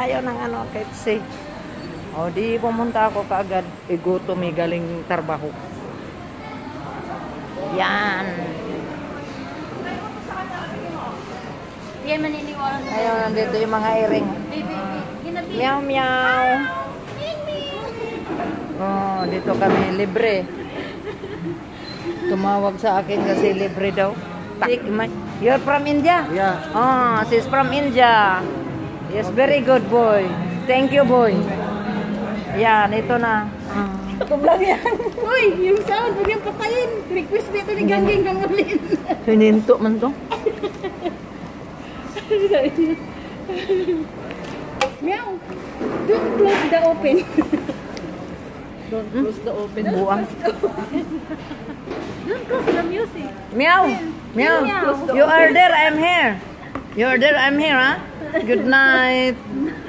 tayo ng ano, KFC. O, di pumunta ako kaagad. Igutom galing trabaho. Yan. Hindi maniniwala sa Ayun, nandito yung mga iring. Meow, meow. Oh, dito kami libre. Tumawag sa akin kasi libre daw. You're from India? Yeah. Oh, she's from India. Yes, very good boy. Thank you, boy. Yan, ito na. Kublang yan. Uy, yung sound, huwag yung patayin. Request dito ni Gangging Gangulin. Hininto man to. Meow. Don't close the open. Don't close the open. Buang. Don't close the music. Meow. Meow. You are there, I'm here. You are there, I'm here, huh? Good night.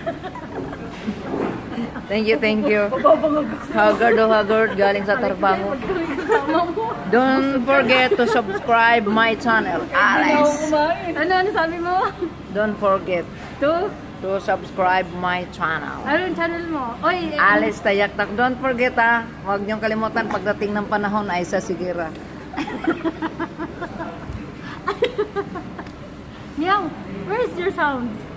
Thank you, thank you. Haggard, oh haggard, galing sa trabaho. Don't forget to subscribe my channel, Alice. Ano sabi mo? Don't forget to subscribe my channel. Ano yung channel mo? Oy, Alice Tayaktak. Don't forget huwag niyong kalimutan pagdating ng panahon ay sa Sigira. Meow, where's your sound?